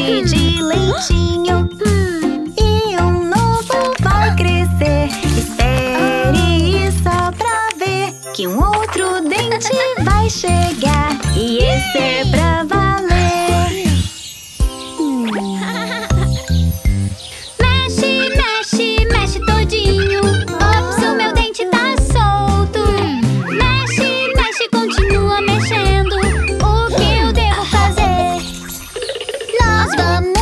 cheio de leitinho. E um novo vai crescer. Espere só pra ver que um outro dente vai chegar. E esse é pra valer. Mexe, mexe, mexe todinho. Ops, o meu dente tá solto. Mexe, mexe, continua mexendo. O que eu devo fazer? Nós vamos